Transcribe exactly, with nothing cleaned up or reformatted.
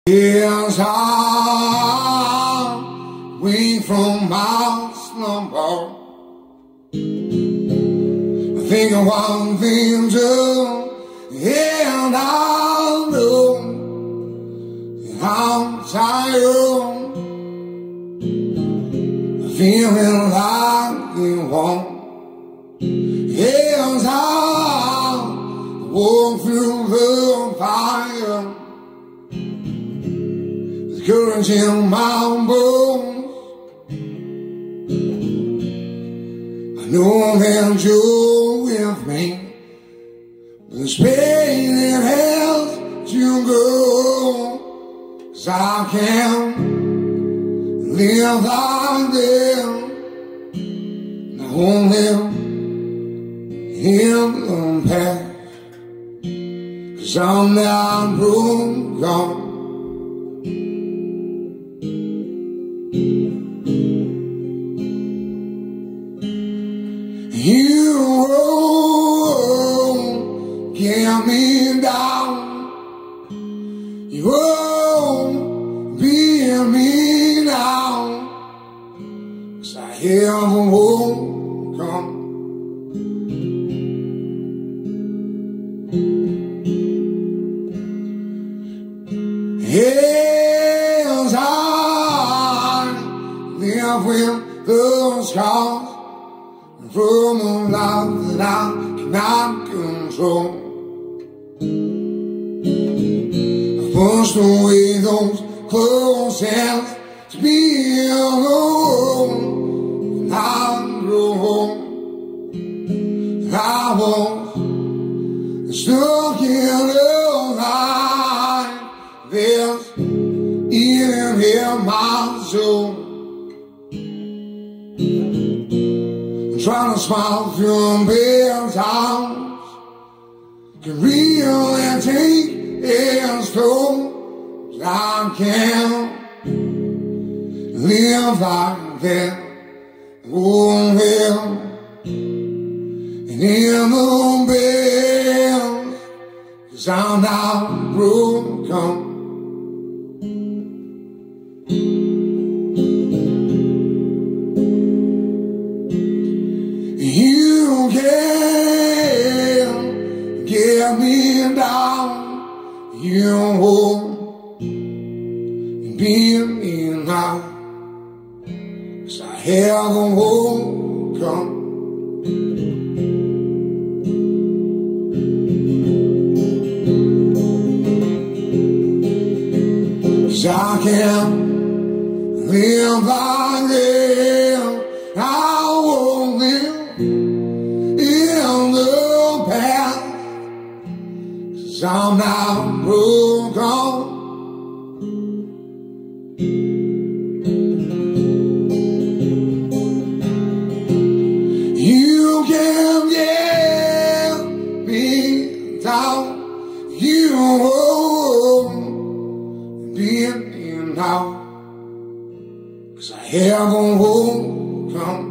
Yes, I wake from my slumber, I think of one thing too, and I know that I'm tired, feeling like it won't. Yes, I walk through the fire, courage in my bones. I know that you're with me, but this pain it has to go, 'cause I can't live like this. I won't live in the past, 'cause I'm not broken. You won't get me down, you won't beat me down, 'cause I have awoken. Yes, I live with the scars from a life that I cannot control. I pushed away those close hands to be alone. And I grew old, I was stuck in a life that's eating in my soul. Trying to smile through bad times can really take its toll. I can't live like that. Oh, hell, and in the bed, 'cause I'm not broken. You can't get me down, you won't beat me now, 'cause I have awoken. 'Cause I can't live like this, I won't live in the past, 'cause I'm not broken. You can get me down, you won't beat me now, 'cause I have awoken.